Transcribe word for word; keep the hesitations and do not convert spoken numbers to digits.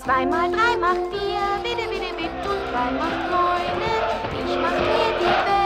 Zwei mal drei macht vier, bitte, bitte, bitte, und drei macht neune. Ich mach dir die Welt.